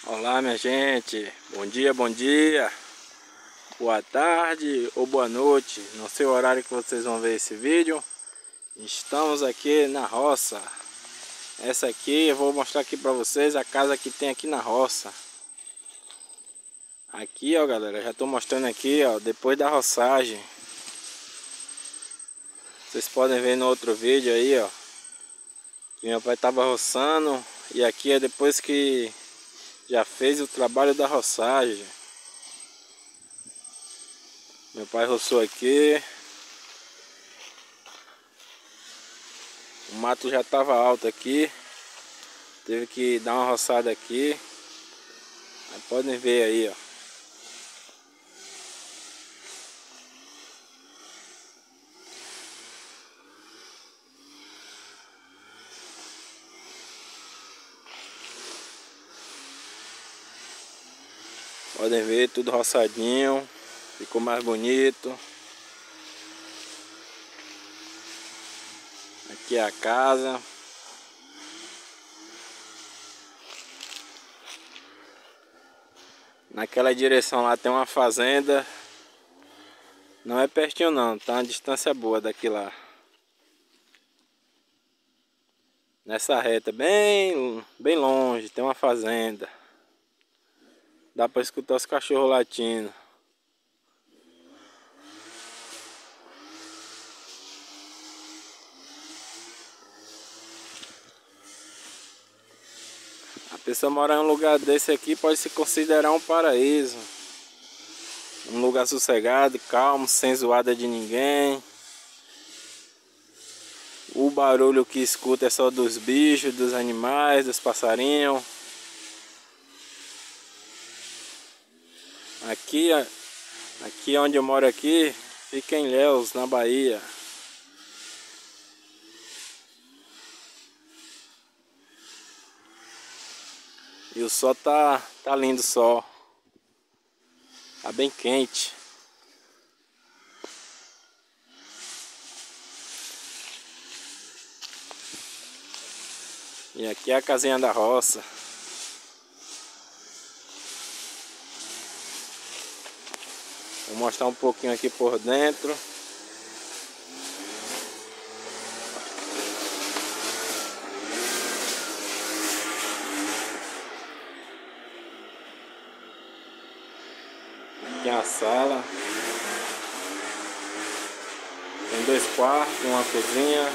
Olá, minha gente, bom dia, boa tarde ou boa noite, não sei o horário que vocês vão ver esse vídeo. Estamos aqui na roça. Essa aqui eu vou mostrar aqui pra vocês a casa que tem aqui na roça. Aqui, ó, galera, já tô mostrando aqui, ó, depois da roçagem. Vocês podem ver no outro vídeo aí, ó, que meu pai tava roçando. E aqui é depois que já fez o trabalho da roçagem. Meu pai roçou aqui. O mato já estava alto aqui. Teve que dar uma roçada aqui. Aí podem ver aí, ó. Podem ver tudo roçadinho. Ficou mais bonito. Aqui é a casa. Naquela direção lá tem uma fazenda. Não é pertinho não, tá uma distância boa daqui lá. Nessa reta, bem longe, tem uma fazenda. Dá pra escutar os cachorros latindo. A pessoa morar em um lugar desse aqui pode se considerar um paraíso. Um lugar sossegado, calmo, sem zoada de ninguém. O barulho que escuta é só dos bichos, dos animais, dos passarinhos. Aqui onde eu moro aqui, fica em Ilhéus, na Bahia. E o sol tá lindo o sol. Tá bem quente. E aqui é a casinha da roça. Vou mostrar um pouquinho aqui por dentro. Aqui é a sala. Tem 2 quartos, uma cozinha.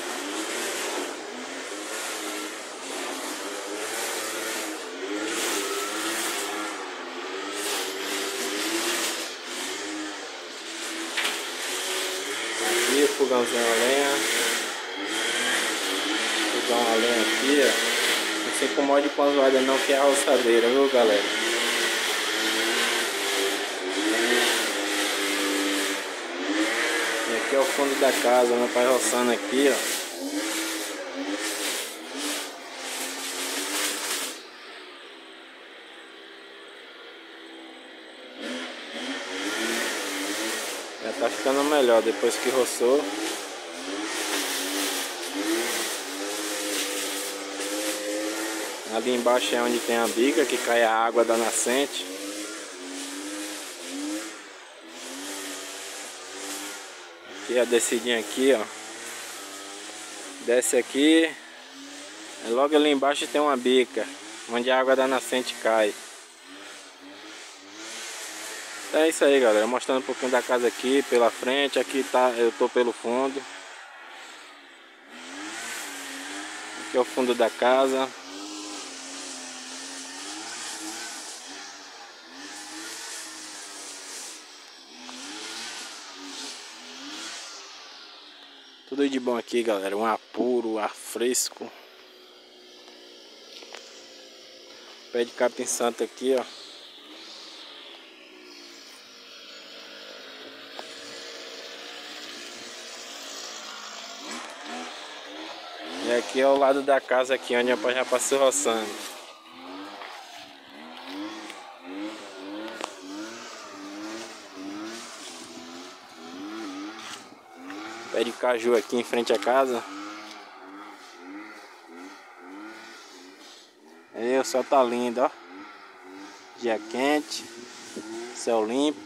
Aqui, fogãozinho a lenha. Fogão a lenha aqui, ó. Não se incomode com as vagas não, que é a roçadeira, viu, galera? E aqui é o fundo da casa, meu pai roçando aqui, ó. Já tá ficando melhor depois que roçou. Ali embaixo é onde tem a bica que cai a água da nascente. Aqui a descidinha aqui, ó. Desce aqui. Logo ali embaixo tem uma bica onde a água da nascente cai. É isso aí, galera, mostrando um pouquinho da casa aqui pela frente. Aqui tá, eu tô pelo fundo. Aqui é o fundo da casa. Tudo de bom aqui, galera, um ar puro, ar fresco. Pé de capim santo aqui, ó. E aqui é o lado da casa aqui, onde a pai já passou roçando. Pé de caju aqui em frente à casa. E o céu tá lindo, ó. Dia quente, céu limpo.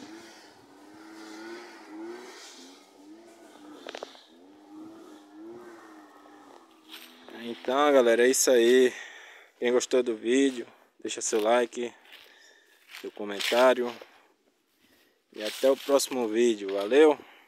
Então, galera, é isso aí. Quem gostou do vídeo, deixa seu like, seu comentário. E até o próximo vídeo. Valeu!